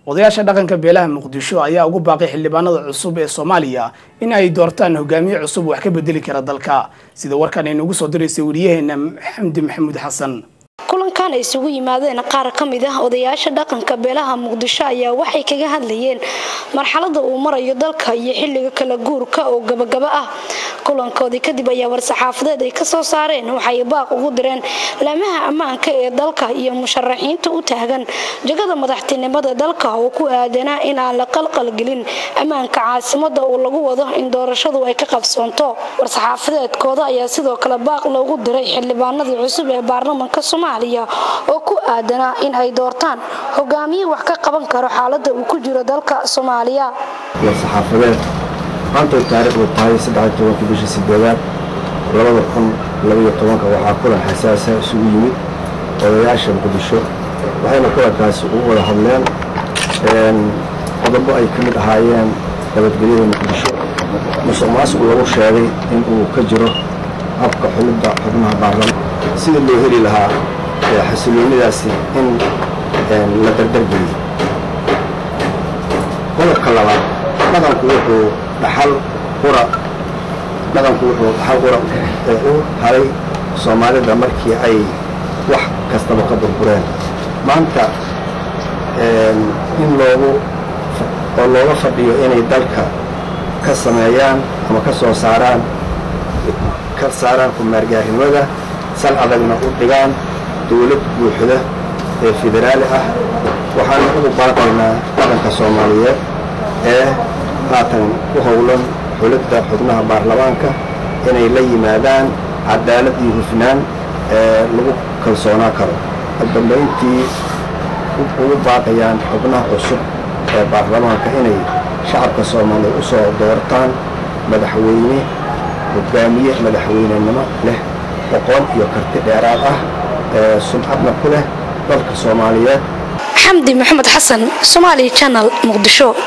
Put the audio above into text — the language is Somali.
odayaasha dhaqanka beelaha Muqdisho ayaa ugu baaqay xildhibaanada cusub ee Soomaaliya in ay doortaan hogaamiye cusub wax ka bedeli kara dalka sida warkan ay nagu soo direysay wariyaheena Xamdi Maxamuud Xasan. kulankan ay isugu yimaadeen qaar ka mid ah odayaasha dhaqanka beelaha Muqdisho ayaa waxay kaga hadlayeen marxaladda uu marayo dalka iyo xilliga kala guurka oo gabagaba ah. kulankoodii kadib ayaa war-saxaafadeed ay ka soo saareen waxay baaq ugu direen laamaha ammaanka ee dalka iyo musharaxiinta u taagan jagada madaxtinimada dalka oo ku aadanaa in aan la qalqalgelin ammaanka caasimadda oo lagu wado in doorashadu ay ka qabsoonto. war-saxaafadeedkooda ayaa sidoo kale baaq loogu diray xildhibaanada cusub ee baarlamaanka Soomaaliya oo ku aadanaa in ay doortaan hogaamiye wax ka qaban karo xaaladda uu ku jiro dalka Soomaaliya. war-saxaafadeed maanta taariikhdu tahay 13 bisha 8 2012 waxaa kulan xasaasi ah isugu yimid odayaasha Muqdisho waxayna kulankaasi ugu wada hadleen qodobo ay ka mid ahaayeen nabadgelyada Muqdisho musuqmaasuq lagu sheegay in uu ka jiro habka xulidda xubnaha baarlamaanka sida loo heli lahaa xasiloonidaasi in la dardargeliyo. qodobka labaad dhaqanku wuxuu dhaxal qura u haray Soomaalida markii ay wax kastaba ka burbureen. maanta in looga fadhiyo inay dalka ka sameeyaan ama ka soo saaraan kumeergaarimada sal adagna u dhigaan dawlad buuxda ee federaali ah. waxaan ugu baaqaynaa dhaqanka Soomaaliyeed ee haatan u howlan xulidda xubnaha baarlamaanka inay la yimaadaan cadaalad iyo hufnaan lagu kalsoonaan karo. dambeyntii ugu baaqayaan xubnaha cusub ee baarlamaanka inay shacabka Soomaaliyeed u soo doortaan madaxweyne hogaamiye madaxweynenimo leh aqoon iyo karti dheeraad ah sumcadna ku leh dalka Soomaaliyeed. Xamdi Maxamuud Xasan, Somali Channel, Muqdisho.